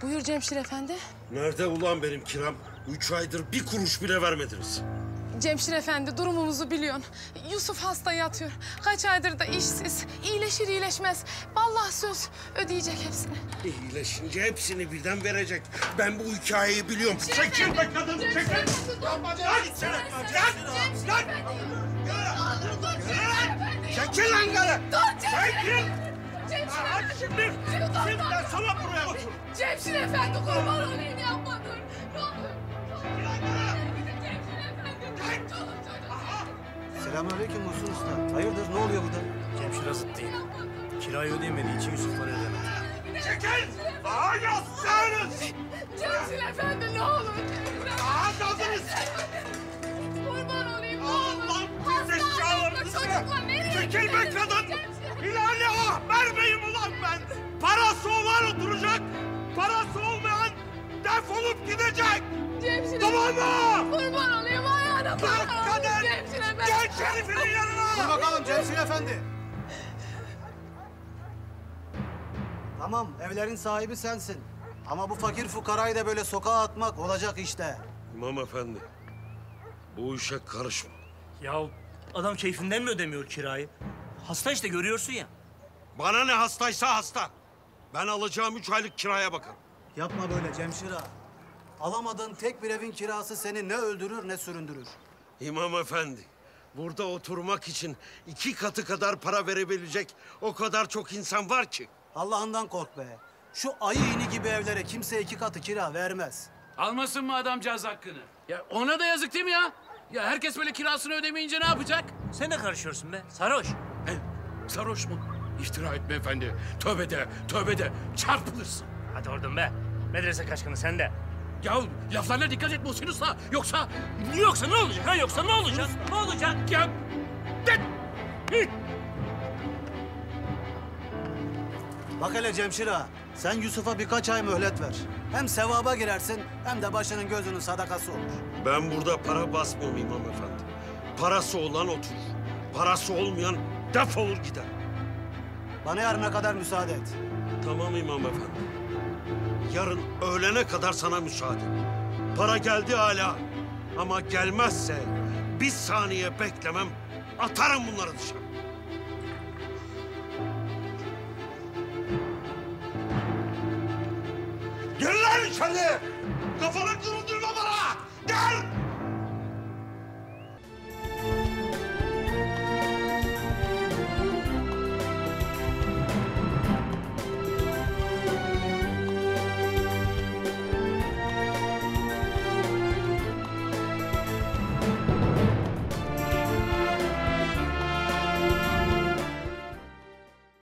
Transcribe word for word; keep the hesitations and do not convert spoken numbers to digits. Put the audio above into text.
Buyur Cemşir Efendi. Nerede ulan benim kiram? Üç aydır bir kuruş bile vermediniz. Cemşir Efendi durumumuzu biliyorsun. Yusuf hasta yatıyor. Kaç aydır da işsiz. İyileşir iyileşmez. Vallahi söz ödeyecek hepsini. İyileşince hepsini birden verecek. Ben bu hikayeyi biliyorum. Cemşir Çekil Efendi, be kadın, Cemşir çekil! Efendi, dur. Yapma, Cemşir lan! Efendi, Lan! Cemşir Lan! Efendi. Olur dur Cemşir Efendi. Çekil lan karı! Dur Cemşir Çekil! Efendi. Cemşir Hadi Efendi. şimdi! Dur, Şimdi dur, ben dur. sana buraya otur! Cemşir Efendi kurban olayım yapma dur. Ne olur. Cemşir Efendi. Çoluk çocuk. Selamünaleyküm Muhsin Usta. Hayırdır, ne oluyor burada? Cemşir azıt değil. Kirayı ödeyemediği için Yusuf para ödemedi. Çekil! Daha yazsınız! Cemşir Efendi ne olur. Daha kaldınız! Kurban olayım ne olur. Allah bize şahlarınızı! Çocuklar nereye Çekil be gidiyorsunuz? kadın! Cemşir- İlale ah vermeyeyim ulan ben! Parası olan oturacak! Parası olmayan defolup gidecek! Cemşir Tamam mı? Kurban olayım ayağına Bak kurban kadın! olayım Cemşir Efendi. Gel Şerif'in yanına! Dur bakalım Cemşir Efendi. Tamam, evlerin sahibi sensin. Ama bu fakir fukarayı da böyle sokağa atmak olacak işte. İmam efendi, bu işe karışma. Ya adam keyfinden mi ödemiyor kirayı? Hasta işte görüyorsun ya. Bana ne hastaysa hasta. Ben alacağım üç aylık kiraya bakarım. Yapma böyle Cemşir ağa. Alamadığın tek bir evin kirası seni ne öldürür ne süründürür. İmam efendi, burada oturmak için iki katı kadar para verebilecek o kadar çok insan var ki. Allah'ından kork be. Şu ayı iğni gibi evlere kimse iki katı kira vermez. Almasın mı adamcağız hakkını? Ya ona da yazık değil mi ya? Ya herkes böyle kirasını ödemeyince ne yapacak? Sen de karışıyorsun be sarhoş. E, sarhoş mu? İftira etme efendi. Tövbe de, tövbe de. Çarpılırsın. Hadi oradan be. Medrese kaçkını sen de. Ya laflarına dikkat et Muhsin Usta. Yoksa... Yoksa ne olacak ha yoksa ne olacak? Ne olacak? Ya... De... Hı! Bak hele Cemşir ağa, sen Yusuf'a birkaç ay mühlet ver. Hem sevaba girersin hem de başının gözünün sadakası olur. Ben burada para basmıyorum İmam efendi. Parası olan oturur. Parası olmayan defolur gider. Bana yarına kadar müsaade et. Tamam İmam efendi. Yarın öğlene kadar sana müsaade. Para geldi hala. Ama gelmezse bir saniye beklemem. Atarım bunları dışarı. Gel lan içeri! Kafanı kırıldırma bana! Gel!